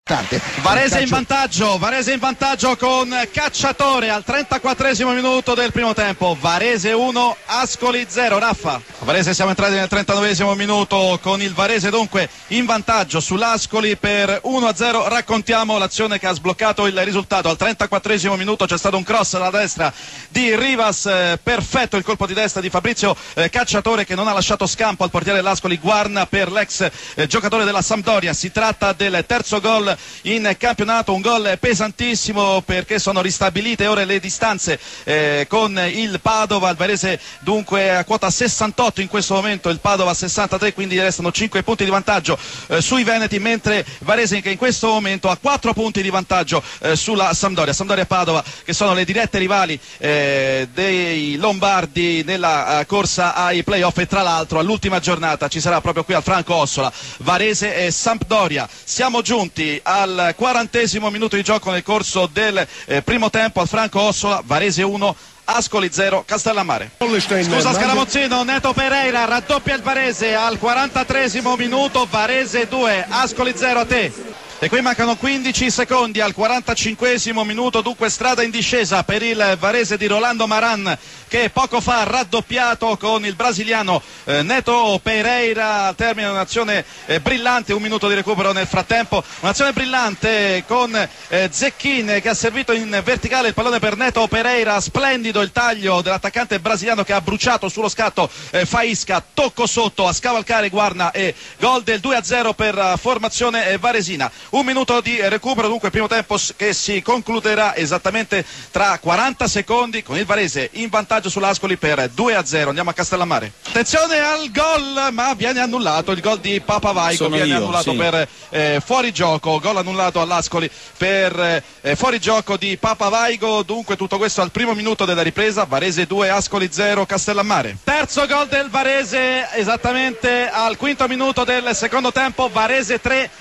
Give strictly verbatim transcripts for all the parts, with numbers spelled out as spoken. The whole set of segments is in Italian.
Varese in vantaggio, Varese in vantaggio con Cacciatore al trentaquattresimo minuto del primo tempo. Varese uno, Ascoli zero. Raffa. Varese, siamo entrati nel trentanovesimo minuto con il Varese dunque in vantaggio sull'Ascoli per uno a zero. Raccontiamo l'azione che ha sbloccato il risultato. Al trentaquattresimo minuto c'è stato un cross alla destra di Rivas, eh, perfetto il colpo di destra di Fabrizio eh, Cacciatore, che non ha lasciato scampo al portiere dell'Ascoli Guarna per l'ex eh, giocatore della Sampdoria. Si tratta del terzo gol in campionato, un gol pesantissimo perché sono ristabilite ora le distanze eh, con il Padova. Il Varese dunque a quota sessantotto in questo momento, il Padova a sessantatré, quindi restano cinque punti di vantaggio eh, sui Veneti, mentre Varese che in questo momento ha quattro punti di vantaggio eh, sulla Sampdoria. Sampdoria e Padova che sono le dirette rivali eh, dei Lombardi nella uh, corsa ai playoff, e tra l'altro all'ultima giornata ci sarà proprio qui al Franco Ossola Varese e Sampdoria. Siamo giunti al quarantesimo minuto di gioco nel corso del eh, primo tempo al Franco Ossola. Varese uno, Ascoli zero, Castellammare. Scusa Scaramuzzino, Neto Pereira raddoppia il Varese al quarantatreesimo minuto. Varese due, Ascoli zero. A te. E qui mancano quindici secondi al quarantacinquesimo minuto, dunque strada in discesa per il Varese di Rolando Maran, che poco fa ha raddoppiato con il brasiliano eh, Neto Pereira. Termina un'azione eh, brillante, un minuto di recupero nel frattempo, un'azione brillante con eh, Zecchin che ha servito in verticale il pallone per Neto Pereira. Splendido il taglio dell'attaccante brasiliano che ha bruciato sullo scatto eh, Faisca, tocco sotto a scavalcare Guarna e gol del due a zero per la formazione eh, varesina. Un minuto di recupero, dunque primo tempo che si concluderà esattamente tra quaranta secondi con il Varese in vantaggio sull'Ascoli per due a zero. Andiamo a Castellammare. Attenzione al gol, ma viene annullato il gol di Papavaico. Sono viene io, annullato sì. per eh, fuorigioco, gol annullato all'Ascoli per eh, fuorigioco di Papavaico. Dunque tutto questo al primo minuto della ripresa. Varese due, Ascoli zero, Castellammare. Terzo gol del Varese esattamente al quinto minuto del secondo tempo. Varese tre,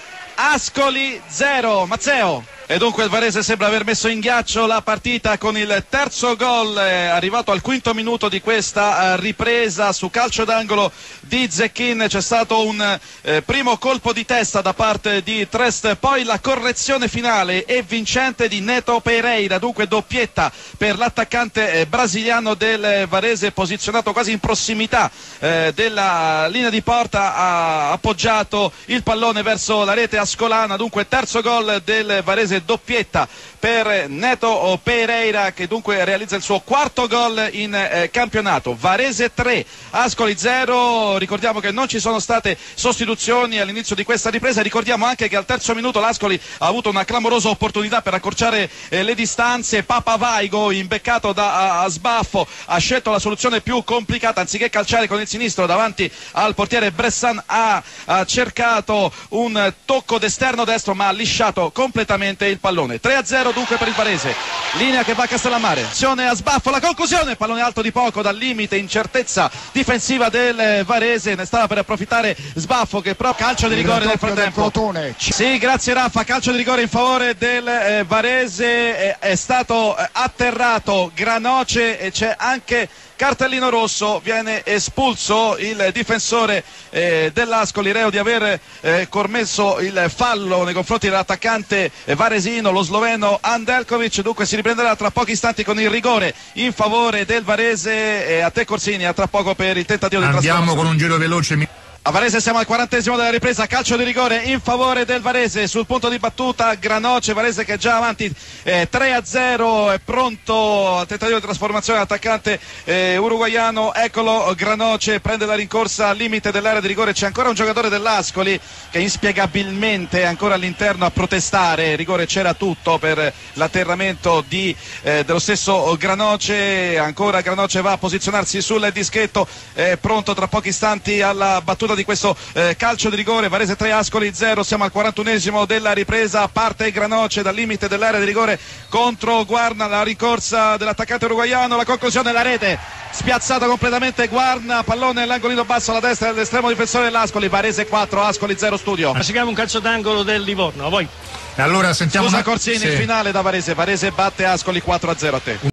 Ascoli zero. Mazzeo. E dunque il Varese sembra aver messo in ghiaccio la partita con il terzo gol eh, arrivato al quinto minuto di questa eh, ripresa su calcio d'angolo di Zecchin. C'è stato un eh, primo colpo di testa da parte di Trest, poi la correzione finale e vincente di Neto Pereira, dunque doppietta per l'attaccante eh, brasiliano del Varese, posizionato quasi in prossimità eh, della linea di porta, ha appoggiato il pallone verso la rete ascolana. Dunque terzo gol del Varese, doppietta per Neto Pereira che dunque realizza il suo quarto gol in eh, campionato. Varese tre, Ascoli zero. Ricordiamo che non ci sono state sostituzioni all'inizio di questa ripresa. Ricordiamo anche che al terzo minuto l'Ascoli ha avuto una clamorosa opportunità per accorciare eh, le distanze. Papavaico, imbeccato da a, a sbaffo, ha scelto la soluzione più complicata, anziché calciare con il sinistro davanti al portiere Bressan ha, ha cercato un tocco d'esterno destro ma ha lisciato completamente il pallone. Tre a zero dunque per il Varese, linea che va a Castellammare, azione a sbaffo, la conclusione, pallone alto di poco dal limite, incertezza difensiva del Varese, ne stava per approfittare Sbaffo che però calcio di rigore nel frattempo. Sì, grazie Raffa, calcio di rigore in favore del eh, Varese, è, è stato eh, atterrato Granoce e c'è anche cartellino rosso, viene espulso il difensore eh, dell'Ascoli, reo di aver eh, commesso il fallo nei confronti dell'attaccante eh, varesino, lo sloveno Andelkovic. Dunque si riprenderà tra pochi istanti con il rigore in favore del Varese. E a te Corsini, a tra poco per il tentativo di trasformazione. Andiamo con un giro veloce. A Varese siamo al quarantesimo della ripresa, calcio di rigore in favore del Varese, sul punto di battuta Granoce, Varese che è già avanti eh, tre a zero, è pronto al tentativo di trasformazione l'attaccante eh, uruguaiano, eccolo Granoce, prende la rincorsa al limite dell'area di rigore, c'è ancora un giocatore dell'Ascoli che inspiegabilmente è ancora all'interno a protestare, rigore c'era tutto per l'atterramento di, eh, dello stesso Granoce, ancora Granoce va a posizionarsi sul dischetto, è pronto tra pochi istanti alla battuta di questo eh, calcio di rigore. Varese tre, Ascoli zero, siamo al quarantunesimo della ripresa, parte Granoce dal limite dell'area di rigore contro Guarna, la ricorsa dell'attaccante uruguaiano, la conclusione, la rete spiazzata completamente Guarna, pallone nell'angolino basso alla destra dell'estremo difensore dell'Ascoli. Varese quattro, Ascoli zero. Studio. Ma si chiama un calcio d'angolo del Livorno, poi allora sentiamo scusa una... Corsini, sì. Il finale da Varese, Varese batte Ascoli quattro a zero. A te.